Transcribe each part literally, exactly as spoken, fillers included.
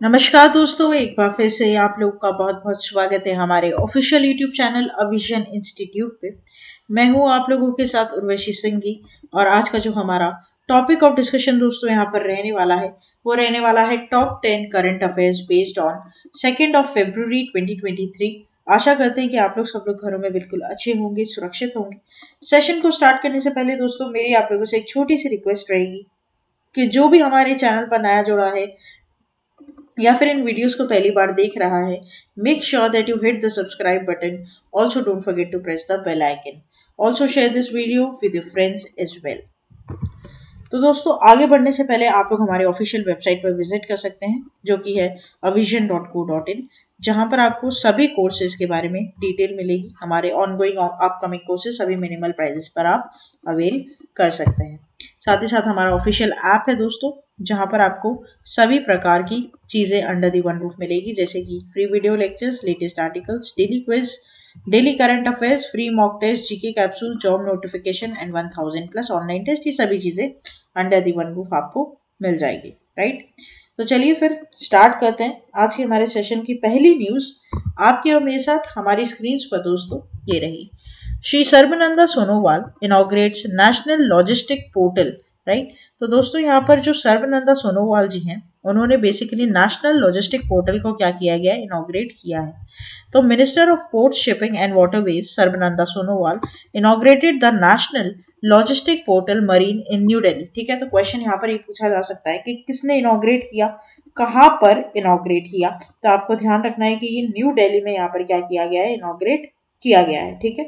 नमस्कार दोस्तों, एक बार फिर से आप लोग का बहुत बहुत स्वागत है हमारे official YouTube channel Avision institute पे। मैं हूँ आप लोगों के साथ उर्वशी सिंघी। और आज का जो हमारा टॉपिक ऑफ डिस्कशन दोस्तों यहाँ पर रहने वाला है वो रहने वाला है top ten current affairs based on second of February twenty twenty three. आशा करते हैं कि आप लोग सब लोग घरों में बिल्कुल अच्छे होंगे, सुरक्षित होंगे। सेशन को स्टार्ट करने से पहले दोस्तों मेरी आप लोगों से एक छोटी सी रिक्वेस्ट रहेगी कि जो भी हमारे चैनल पर नया जुड़ा है या फिर इन वीडियोस को पहली बार देख रहा है, make sure that you hit the subscribe button. Also don't forget to press the bell icon. Also share this video with your friends as well. तो दोस्तों आगे बढ़ने से पहले आप लोग हमारे ऑफिशियल वेबसाइट पर विजिट कर सकते हैं जो कि है अविजन डॉट को डॉट इन, जहां पर आपको सभी कोर्सेज के बारे में डिटेल मिलेगी। हमारे ऑनगोइंग अपकमिंग कोर्सेज सभी मिनिमल प्राइजेस पर आप अवेल कर सकते हैं। साथ ही साथ हमारा ऑफिशियल ऐप है दोस्तों, जहां पर आपको सभी प्रकार की चीजें अंडर दी वन रूफ मिलेगी, जैसे कि free video lectures, latest articles, daily quiz, daily current affairs, free mock test, GK capsule, job notification and one thousand plus online test. ये सभी चीजें अंडर दी वन रूफ आपको मिल जाएगी, right. तो चलिए फिर स्टार्ट करते हैं आज के हमारे सेशन की पहली न्यूज। आपके और मेरे साथ हमारी स्क्रीन पर दोस्तों ये रही। Shri Sarbananda Sonowal inaugurates national logistic portal, right. तो दोस्तों यहाँ पर जो सर्बानंद सोनोवाल जी हैं, उन्होंने बेसिकली नेशनल लॉजिस्टिक पोर्टल को क्या किया गया है, इनॉग्रेट किया है। तो minister of port shipping and waterways Sarbananda Sonowal inaugurated the national logistic portal marine in New Delhi. ठीक है, तो क्वेश्चन यहाँ पर ये पूछा जा सकता है कि किसने इनॉग्रेट किया, कहाँ पर इनॉग्रेट किया। तो आपको ध्यान रखना है कि ये न्यू दिल्ली में यहाँ पर क्या किया गया है, इनॉग्रेट किया गया है। ठीक है,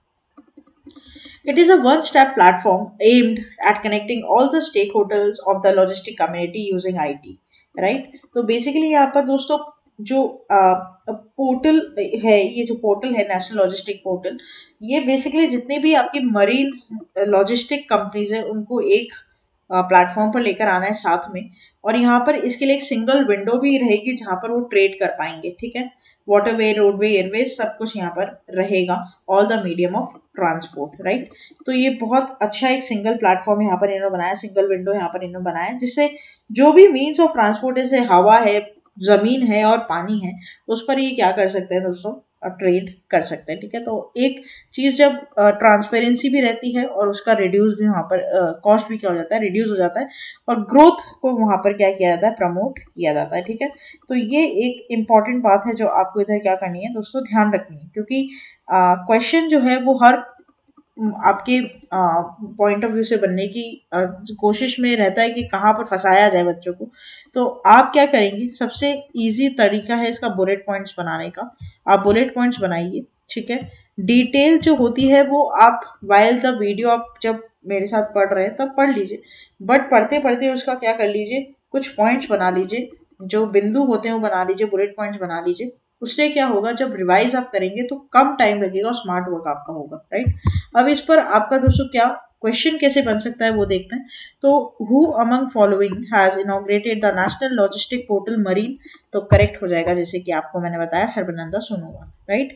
it is a one-step platform aimed at connecting all the stakeholders of the logistic community using I T, right? तो बेसिकली यहाँ पर दोस्तों जो पोर्टल है, ये जो पोर्टल है नेशनल लॉजिस्टिक पोर्टल, ये बेसिकली जितने भी आपकी मरीन लॉजिस्टिक कंपनीज है उनको एक प्लेटफॉर्म पर लेकर आना है साथ में। और यहाँ पर इसके लिए एक सिंगल विंडो भी रहेगी जहाँ पर वो ट्रेड कर पाएंगे। ठीक है, वाटरवे, रोडवे, एयरवे सब कुछ यहाँ पर रहेगा, all the medium of transport, right. तो ये बहुत अच्छा एक सिंगल प्लेटफॉर्म यहाँ पर इन्होंने बनाया, सिंगल विंडो यहाँ पर इन्होंने बनाया, जिससे जो भी मीन्स ऑफ ट्रांसपोर्ट जैसे हवा है, जमीन है और पानी है, उस पर ये क्या कर सकते हैं दोस्तों, ट्रेड कर सकते हैं। ठीक है, तो एक चीज जब ट्रांसपेरेंसी भी रहती है और उसका रिड्यूस भी वहां पर कॉस्ट भी क्या हो जाता है, रिड्यूस हो जाता है, और ग्रोथ को वहां पर क्या किया जाता है, प्रमोट किया जाता है। ठीक है, तो ये एक इम्पॉर्टेंट बात है जो आपको इधर क्या करनी है दोस्तों, ध्यान रखनी है, क्योंकि क्वेश्चन जो है वो हर आपके पॉइंट ऑफ व्यू से बनने की आ, कोशिश में रहता है कि कहाँ पर फंसाया जाए बच्चों को। तो आप क्या करेंगे, सबसे इजी तरीका है इसका बुलेट पॉइंट्स बनाने का। आप बुलेट पॉइंट्स बनाइए, ठीक है। डिटेल जो होती है वो आप वाइल द वीडियो आप जब मेरे साथ पढ़ रहे हैं तब पढ़ लीजिए, बट पढ़ते पढ़ते उसका क्या कर लीजिए, कुछ पॉइंट्स बना लीजिए, जो बिंदु होते हैं वो बना लीजिए, बुलेट पॉइंट्स बना लीजिए। उससे क्या होगा, जब रिवाइज आप करेंगे तो कम टाइम लगेगा और स्मार्ट वर्क आपका होगा, राइट। अब इस पर आपका दोस्तों क्या क्वेश्चन कैसे बन सकता है वो देखते हैं। तो who among following has inaugurated the national logistic portal marine, तो करेक्ट हो जाएगा, जैसे कि आपको मैंने बताया, सर्बानंद सोनोवाल, राइट।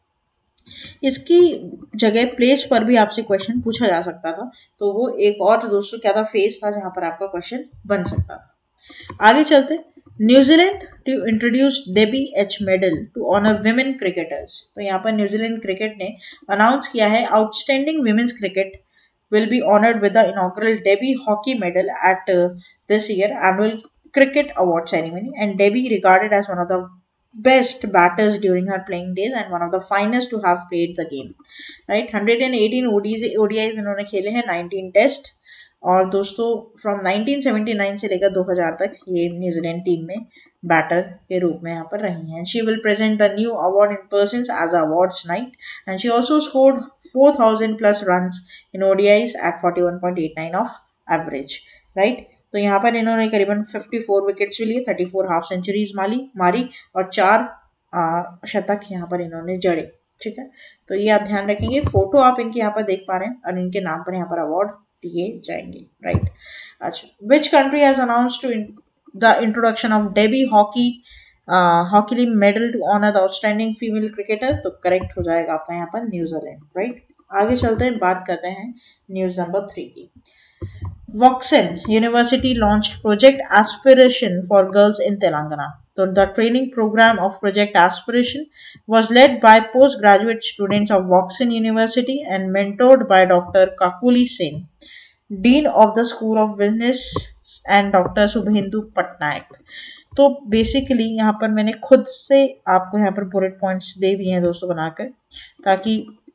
इसकी जगह प्लेस पर भी आपसे क्वेश्चन पूछा जा सकता था, तो वो एक और दोस्तों क्या था, फेस था जहां पर आपका क्वेश्चन बन सकता था। आगे चलते, New Zealand to introduce Debbie H medal to honour women cricketers. तो यहाँ पर न्यूजीलैंड क्रिकेट ने अनाउंस किया है outstanding women's cricket will be honored with the inaugural Debbie Hockey Medal at uh, this year annual cricket award ceremony. And Debbie regarded as one of the best batters during her playing days and one of the finest to have played the game. Right, one hundred eighteen O D Is O D Is इन्होंने खेले हैं, nineteen test, और दोस्तों from nineteen seventy nine से लेकर दो हज़ार तक ये न्यूजीलैंड टीम में बैटर के रूप में यहाँ पर रही हैं। She will present the new award in person as awards night and she also scored four thousand plus runs in ODIs at forty one point eight nine of average, right. तो यहाँ पर इन्होंने करीबन फिफ्टी फोर विकेट्स भी लिए, thirty four half centuries मारी मारी और चार आ, शतक यहाँ पर इन्होंने जड़े। ठीक है, तो ये आप ध्यान रखेंगे। फोटो आप इनके यहाँ पर देख पा रहे हैं और इनके नाम पर यहाँ पर अवार्ड दिए जाएंगे, राइट। अच्छा, which country has announced to the introduction of Debbie hockey hockey league medal to honour the outstanding female cricketer, तो करेक्ट हो जाएगा आपका यहाँ पर न्यूजीलैंड, राइट। आगे चलते हैं, बात करते हैं न्यूज नंबर थ्री की। Voxen University launched Project Aspiration for girls in Telangana. So the training program of Project Aspiration was led by postgraduate students of Voxen University and mentored by Doctor Kakuli Sen, Dean of the School of Business, and Doctor Subhendu Patnaik. तो basically यहाँ पर मैंने खुद से आपको यहाँ पर bullet points दे दिए हैं दोस्तों बनाकर, ताकि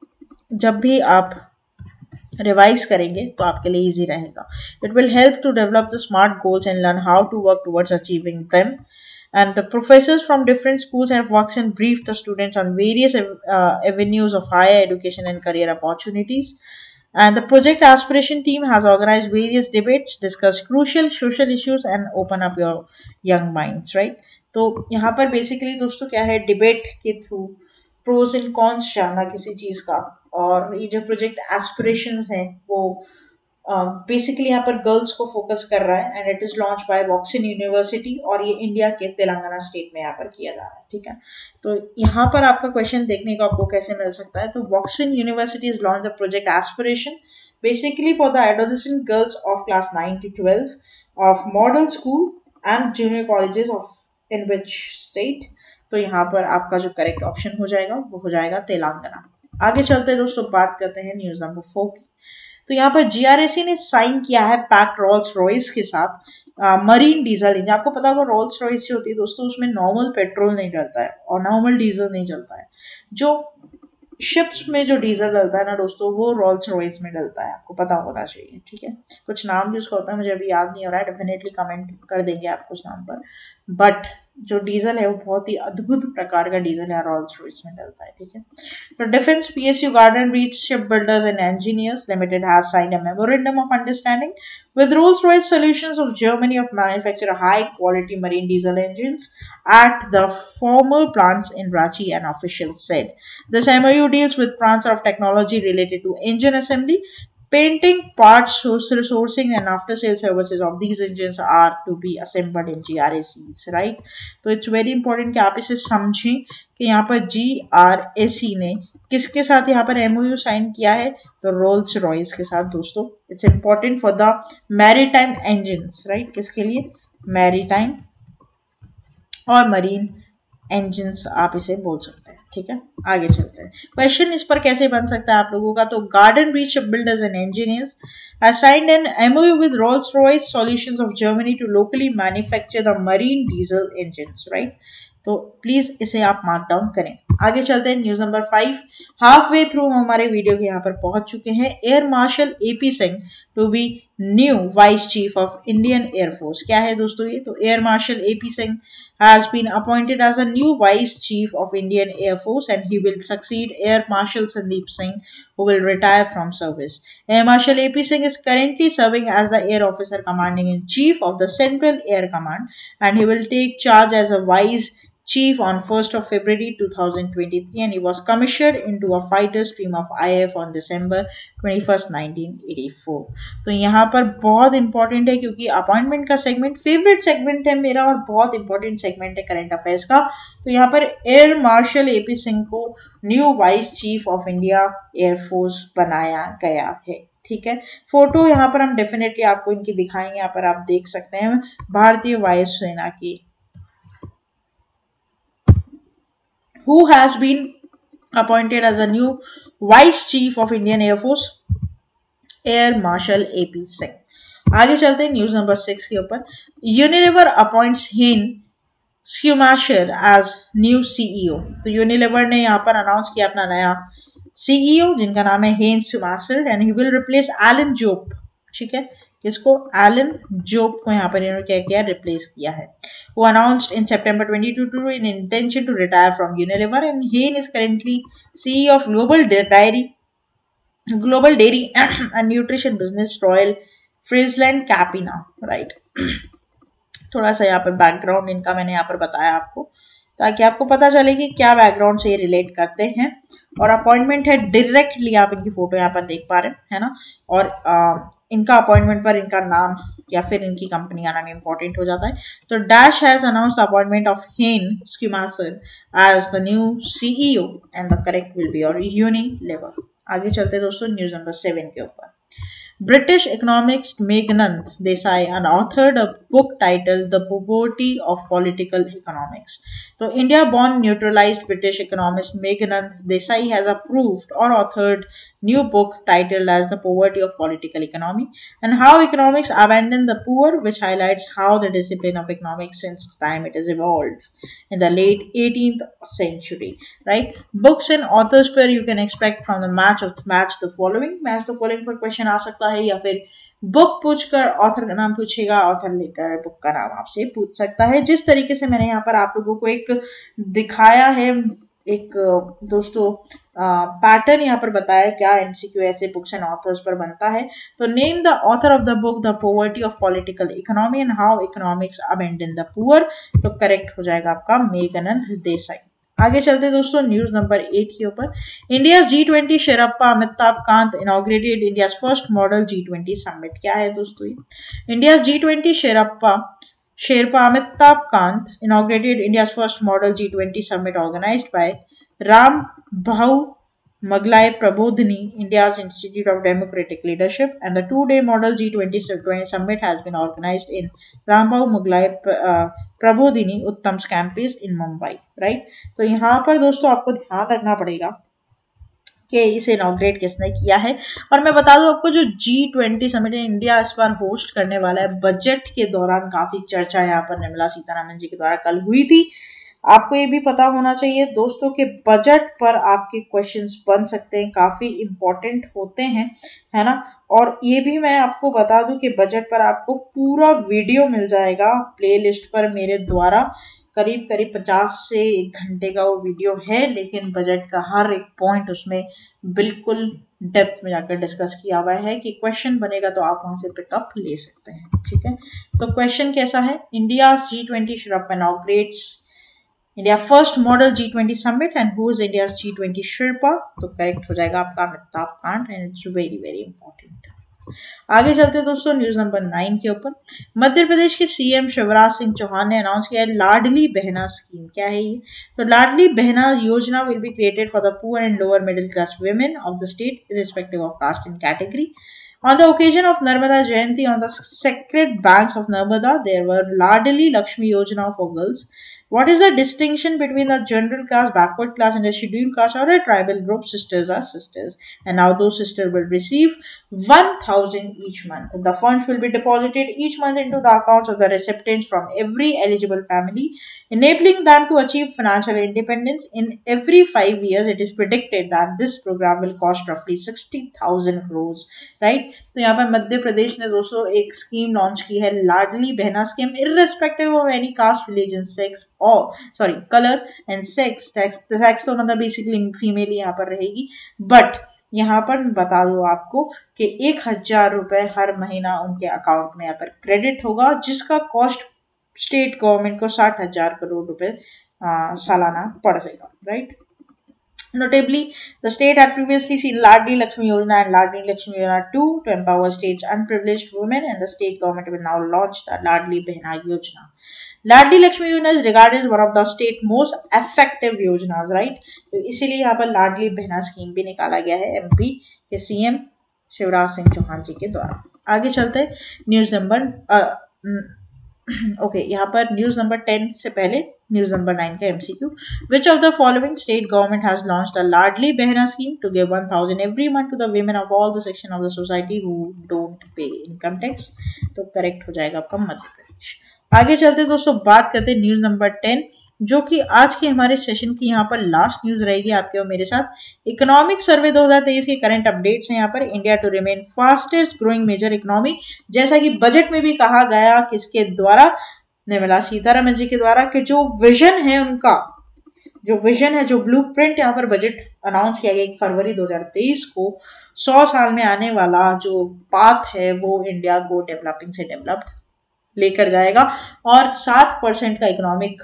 जब भी आप रिवाइज करेंगे तो आपके लिए इजी रहेगा. It will help to develop the smart goals and learn how to work towards achieving them. And the professors from different schools have worked and briefed the students on various uh, avenues of higher education and career opportunities. And the project aspiration team has organized various debates, discussed crucial social issues, and open up your young minds, right? तो यहाँ पर basically दोस्तों क्या है, debate के through pros and cons जानना किसी चीज का. और ये जो प्रोजेक्ट एस्पिरेशंस हैं वो बेसिकली uh, यहाँ पर गर्ल्स को फोकस कर रहा है. And it is launch by Voxen university और ये इंडिया के तेलंगाना स्टेट में यहाँ पर किया जा रहा है. ठीक है, तो यहाँ पर आपका क्वेश्चन देखने को आपको कैसे मिल सकता है. तो Voxen university is launch the project aspiration basically for the adolescent girls of class nine to twelve of model school and junior colleges of in which state. तो यहाँ पर आपका जो करेक्ट ऑप्शन हो जाएगा वो हो जाएगा तेलंगाना. आगे चलते हैं दोस्तों, बात करते हैं न्यूज नंबर फोर की. तो यहाँ पर जीआरएसी ने साइन किया है पैक्ट रोल्स रॉयस के साथ मरीन डीजल इंजन. आपको पता होगा रोल्स रॉयस जो होती है दोस्तों उसमें नॉर्मल पेट्रोल नहीं डलता है और नॉर्मल डीजल नहीं चलता है. जो शिप्स में जो डीजल डलता है ना दोस्तों वो रोल्स रॉयस में डलता है, आपको पता होना चाहिए. ठीक है, कुछ नाम भी उसका होता है, मुझे अभी याद नहीं हो रहा है, डेफिनेटली कमेंट कर देंगे आप उस नाम पर. बट जो डीजल है वो बहुत ही अद्भुत प्रकार का डीजल है, रोल्स रॉयस में डलता है. ठीक है, तो defence PSU Garden Reach Shipbuilders and Engineers Limited has signed a memorandum of understanding with Rolls-Royce Solutions of Germany of manufacture high-quality marine diesel engines at the former plants in Ranchi, an official said. This M O U deals with transfer of technology related to engine assembly, painting, parts sourcing, and after-sale services of these engines are to be assembled in G R A Cs, right? तो it's very important कि आप इसे समझें कि यहाँ पर G R A C ने किसके साथ यहाँ पर एमओयू साइन किया है, तो रोल्स रॉयस के साथ दोस्तों. It's important for the maritime engines, right? किसके लिए? मैरीटाइम और मरीन इंजन्स आप इसे बोल सकते हैं. ठीक है, आगे चलते हैं. क्वेश्चन इस पर कैसे बन सकता है आप लोगों का, तो Garden Reach Shipbuilders and Engineers has signed an M O U with Rolls-Royce Solutions of Germany to locally manufacture the marine diesel engines, right? तो प्लीज इसे आप मार्क डाउन करें. आगे चलते हैं news number five. Half way through हमारे video के यहाँ पर पहुंच चुके हैं. Air marshal AP Singh to be new vice chief of Indian air force. क्या है दोस्तों ये, तो air marshal AP Singh has been appointed as a new vice chief of Indian Air Force and he will succeed Air Marshal Sandeep Singh who will retire from service. Air Marshal A P Singh is currently serving as the Air Officer Commanding in Chief of the Central Air Command and he will take charge as a vice chief on first of February two thousand twenty-three and he was commissioned into a fighter stream of I A F on December twenty-first nineteen eighty-four. तो यहाँ पर बहुत important है क्योंकि appointment का segment favourite segment है मेरा और बहुत इंपॉर्टेंट सेगमेंट है करंट अफेयर्स का. तो यहाँ पर एयर मार्शल एपी सिंह को new vice chief of India air force बनाया गया है. ठीक है, फोटो यहाँ पर हम डेफिनेटली आपको इनकी दिखाएंगे, यहाँ पर आप देख सकते हैं भारतीय वायुसेना की, who has been appointed as a new Vice Chief of Indian Air Force, Air Marshal A P Singh. आगे चलते हैं न्यूज नंबर सिक्स के ऊपर. Unilever appoints Hein Schumacher as new CEO. तो यूनिलीवर ने यहाँ पर अनाउंस किया अपना नया सीईओ जिनका नाम है Hein Schumacher and he will replace Alan Jope. ठीक है, किसको? एलन जोब को यहाँ पर इन्होंने क्या किया, रिप्लेस किया है. वो announced in September twenty twenty-two in intention to retire from Unilever and Hein is currently CEO of global diary global dairy and nutrition business Royal FrieslandCampina, right? थोड़ा सा यहाँ पर बैकग्राउंड इनका मैंने यहाँ पर बताया आपको ताकि आपको पता चले कि क्या बैकग्राउंड से ये रिलेट करते हैं. और अपॉइंटमेंट है डायरेक्टली, आप इनकी फोटो यहाँ पर देख पा रहे हैं, है ना? और आ, इनका अपॉइंटमेंट पर इनका नाम या फिर इनकी कंपनी का नाम इंपॉर्टेंट हो जाता है. तो dash has announced appointment of Hein Schumacher as the new CEO and the correct will be और यूनिलीवर. आगे चलते हैं दोस्तों न्यूज नंबर सेवन के ऊपर. British economist Meghnad Desai authored a book titled The Poverty of Political Economics. So, India-born neutralized British economist Meghnad Desai has approved or authored new book titled as The Poverty of Political Economy and How Economics Abandoned the Poor, which highlights how the discipline of economics since time it has evolved in the late eighteenth century. Right? Books and authors पर you can expect from the match of match the following. Match the following पर question आ सकता है या फिर book पूछकर author का नाम पूछेगा, ऑथर लेकर बुक का नाम आपसे पूछ सकता है. जिस तरीके से मैंने यहाँ पर आप लोगों को एक दिखाया है, एक दोस्तों पैटर्न यहाँ पर बताया क्या एमसीक्यू ऐसे बुक्स एंड ऑथर्स पर बनता है. तो name the author of the book the poverty of political economy and how economics abandon the poor. तो करेक्ट हो जाएगा आपका मेघानंद देसाई. आगे चलते दोस्तों न्यूज नंबर एट के ऊपर. India G twenty sherpa Amitabh Kant inaugurated India first model G twenty summit. क्या है दोस्तों ये? India G twenty sherpa Sherpa Amitabh Kant inaugurated India's first model G twenty summit organized by Ram Bhau Maglai Prabodhini, India's Institute of Democratic Leadership, and the two-day model G twenty summit has been organized in Ram Bhau Maglai uh, Prabodhini Uttam's campus in Mumbai. Right? तो यहाँ पर दोस्तों आपको ध्यान रखना पड़ेगा कि इसे इनॉग्रेट किसने किया है. और मैं बता दूं आपको जो जी ट्वेंटी समिट इंडिया इस बार होस्ट करने वाला है, बजट के दौरान काफी चर्चा यहाँ पर निर्मला सीतारमण जी के द्वारा कल हुई थी. आपको ये भी पता होना चाहिए दोस्तों के बजट पर आपके क्वेश्चंस बन सकते हैं, काफी इंपॉर्टेंट होते हैं, है ना. और ये भी मैं आपको बता दूं कि बजट पर आपको पूरा वीडियो मिल जाएगा प्लेलिस्ट पर मेरे द्वारा. करीब करीब पचास से एक घंटे का वो वीडियो है, लेकिन बजट का हर एक पॉइंट उसमें बिल्कुल डेप्थ में जाकर डिस्कस किया हुआ है कि क्वेश्चन बनेगा तो आप वहां से पिकअप ले सकते हैं. ठीक है, तो क्वेश्चन कैसा है? India G twenty sherpa inaugurates India first model G twenty summit and who is India G twenty sherpa. तो करेक्ट हो जाएगा आपका Amitabh Kant and it's very very important. आगे चलते दोस्तों न्यूज नंबर नाइन के ऊपर. मध्य प्रदेश के सीएम शिवराज सिंह चौहान ने अनाउंस किया है लाडली बहना स्कीम. क्या है ये? तो Ladli Behna Yojana will be created for the poor and lower middle class women of the state irrespective of caste and category. On the occasion of Narmada Jayanti on the sacred banks of Narmada, there were Ladli Lakshmi Yojana for girls. What is the distinction between the general class, backward class, and a scheduled caste or a tribal group? Sisters are sisters, and now those sisters will receive one thousand each month. The funds will be deposited each month into the accounts of the recipients from every eligible family, enabling them to achieve financial independence. In every five years, it is predicted that this program will cost roughly sixty thousand crores. Right? तो यहाँ पर मध्य प्रदेश ने दोस्तों एक scheme launch की है, Ladli Behna scheme, irrespective of any caste, religion, sex or sorry color and sex. sex sex तो मतलब बेसिकली फीमेल यहाँ पर रहेगी, बट यहाँ पर बता दो आपको कि एक हजार रुपए हर महीना उनके अकाउंट में यहाँ पर क्रेडिट होगा, जिसका कॉस्ट स्टेट गवर्नमेंट को साठ हजार करोड़ रुपए सालाना पड़ जाएगा. Right? Notably, the state had previously seen Ladli Lakshmi Yojana and Ladli Lakshmi Yojana two to empower state's unprivileged women, and the state government will now launch the Ladli Behna Yojana. Ladli Lakshmi Yojana is regarded as one of the state's most effective योजनाs, right? तो इसीलिए यहाँ पर लाडली Behna scheme भी निकाला गया है MP के सीएम शिवराज सिंह चौहान जी के द्वारा. आगे चलते हैं न्यूज नंबर ओके okay, यहाँ पर न्यूज नंबर टेन से पहले न्यूज नंबर नाइन का MCQ. Which of the following state government has launched a Ladli Behna scheme to give one thousand every month to the women of all the section of the society who don't pay income tax. तो correct हो जाएगा आपका मध्य प्रदेश. आगे चलते दोस्तों बात करते हैं न्यूज नंबर टेन, जो कि आज के हमारे सेशन की यहाँ पर लास्ट न्यूज रहेगी आपके और मेरे साथ. इकोनॉमिक सर्वे दो हज़ार तेईस के करंट अपडेट्स हैं यहाँ पर. India to remain fastest growing major economy, जैसा कि बजट में भी कहा गया किसके द्वारा? निर्मला सीतारमण जी के द्वारा, कि जो विजन है उनका, जो विजन है, जो ब्लूप्रिंट यहाँ पर बजट अनाउंस किया गया एक फरवरी दो हज़ार तेईस को, सौ साल में आने वाला जो पाथ है वो इंडिया को डेवलपिंग से डेवलप्ड लेकर जाएगा. और सात परसेंट का इकोनॉमिक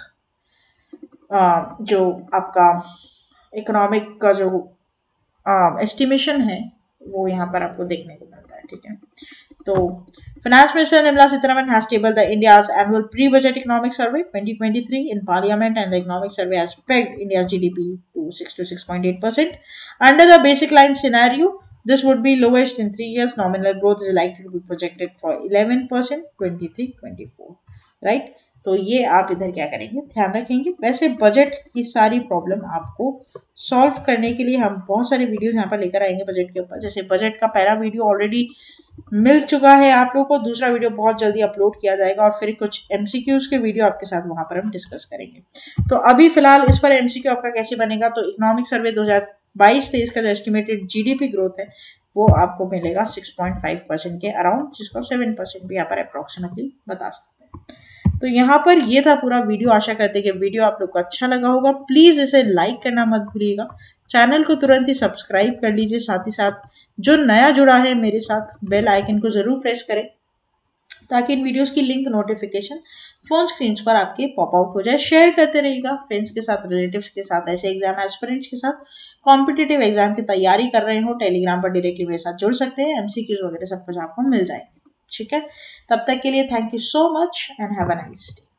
जो आपका इकोनॉमिक का जो एस्टिमेशन है वो यहाँ पर आपको देखने को मिलता है. ठीक है, तो Finance Minister Nirmala Sitharaman has tabled the India's annual pre-budget economic survey twenty twenty-three in Parliament, and the economic survey has pegged India's G D P to six to six point eight percent. Under the basic line scenario, This would be lowest in three years. Nominal growth is likely to be projected for eleven percent, twenty-three twenty-four, right? तो ये आप इधर क्या करेंगे, ध्यान रखेंगे। वैसे budget की सारी प्रॉब्लम आपको सॉल्व करने के लिए हम बहुत सारे वीडियोस यहाँ पर लेकर आएंगे बजट के ऊपर। जैसे बजट का पहला वीडियो ऑलरेडी मिल चुका है आप लोगों को, दूसरा वीडियो बहुत जल्दी अपलोड किया जाएगा और फिर कुछ एमसीक्यूज के वीडियो आपके साथ वहां पर हम डिस्कस करेंगे। तो अभी फिलहाल इस पर एमसीक्यू आपका कैसे बनेगा, तो इकोनॉमिक सर्वे दो हज़ार बाईस तेईस का जो एस्टिमेटेड जीडीपी ग्रोथ है वो आपको मिलेगा सिक्स पॉइंट फाइव परसेंट के अराउंड, जिसको सेवन परसेंट भी यहाँ पर अप्रोक्सीमेटली बता सकते हैं। तो यहाँ पर ये था पूरा वीडियो। आशा करते हैं कि वीडियो आप लोग को अच्छा लगा होगा। प्लीज इसे लाइक करना मत भूलिएगा, चैनल को तुरंत ही सब्सक्राइब कर लीजिए। साथ ही साथ जो नया जुड़ा है मेरे साथ, बेल आइकन को जरूर प्रेस करें ताकि इन वीडियोस की लिंक नोटिफिकेशन फोन स्क्रीन पर आपके पॉप आउट हो जाए। शेयर करते रहिएगा फ्रेंड्स के साथ, रिलेटिव्स के साथ, ऐसे एग्जाम एस्पिरेंट्स के साथ, कॉम्पिटिटिव एग्जाम की तैयारी कर रहे हो, टेलीग्राम पर डायरेक्टली मेरे साथ जुड़ सकते हैं। एमसीक्यूज वगैरह सब कुछ आपको मिल जाएंगे, ठीक है। तब तक के लिए thank you so much and have a nice day.